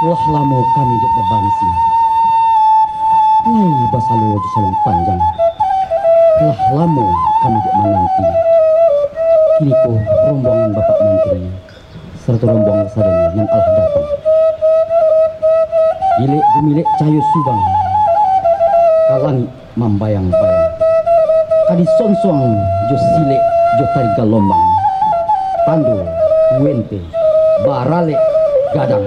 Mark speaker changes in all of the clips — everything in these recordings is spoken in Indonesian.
Speaker 1: Lah lamo kami di bebansi. Lai basalo di salong panjang. Lah lamo kami di menanti. Kini ko rombongan Bapak Menteri serta rombongan sadanya yang Allah datang. Ilek bumilik cahayu subang. Kalangit membayang-bayang. Kadi sonsong jo silek jo tari galombang. Pandu, wente, barale, gadang.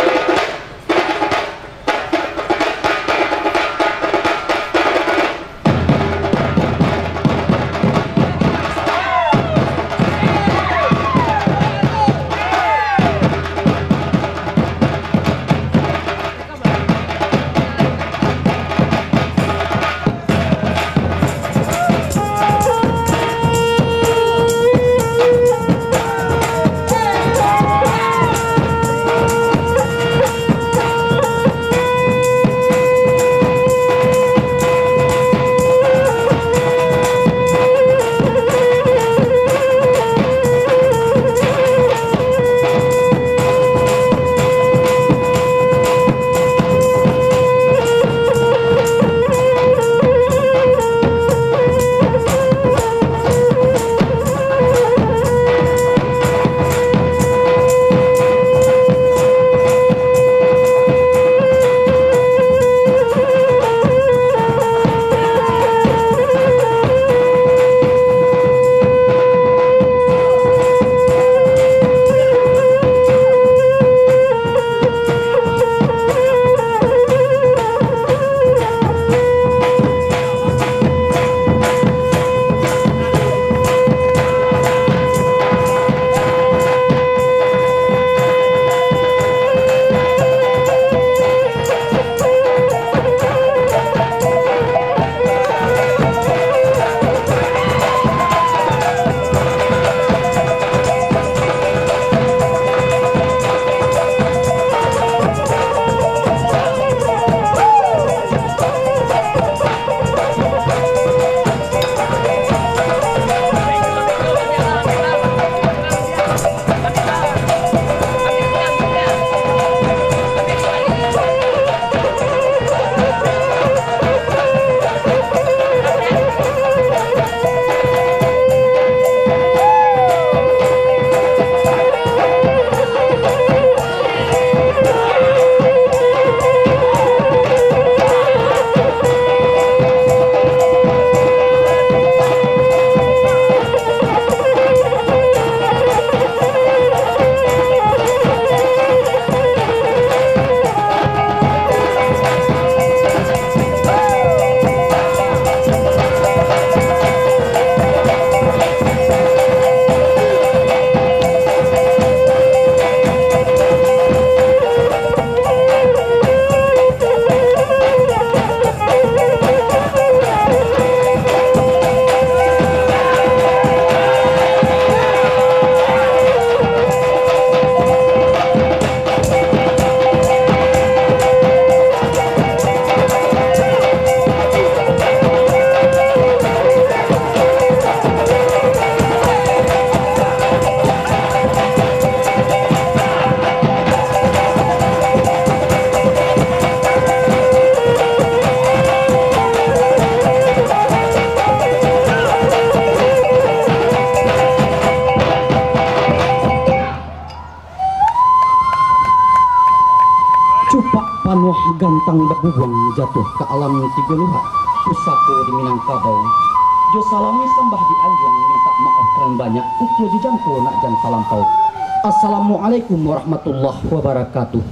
Speaker 1: gantang berbuang jatuh ke alam tiga luha pusako di Minangkabau jo salami sembah di anjung minta maaf keren banyak uklo jujangko nak jan salampau. Assalamualaikum warahmatullahi wabarakatuh.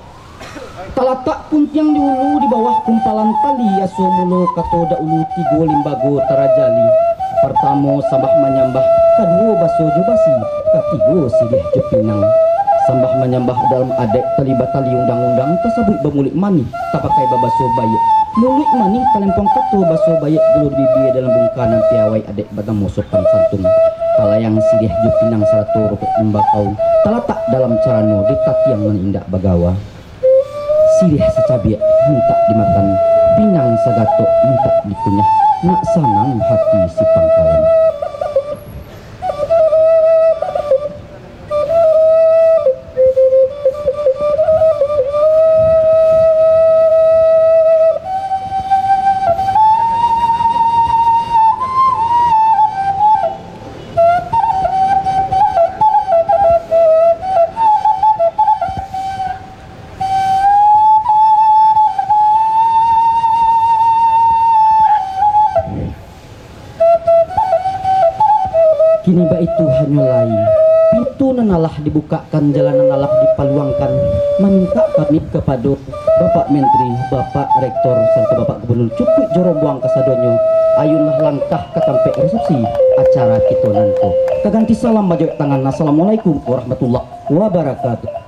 Speaker 1: Talatak pun tiang di hulu di bawah kumpalan tali aso mulo katoda ulu tigo limbago tarajali pertamo sambah menyambah kedua baso jubasi ketigo silih jepinang sambah menyambah dalam adek terlibat tali undang-undang tersebut bermulik mani tak pakai babaso bayek mulik mani talempong kato baso bayek dulu bibi dalam bungkanan piawai adek batang musukan santung kalayang silih jepinang saratu rukut embakau talatak dalam carano ditati yang menindak bagawa silih secabik minta dimakan pinang sagato minta dikunyah nak sanang hati si pangkalan. Kini ba itu hanyalah pintu nanalah dibukakan, jalan nanalah dipaluangkan. Meminta kami kepada Bapak Menteri, Bapak Rektor, serta Bapak Gubernur Cukui Jorobuang Kasadonyo, ayunlah langkah ke tempat resepsi acara kita nanti. Kaganti salam bajak tangan. Assalamualaikum warahmatullahi wabarakatuh.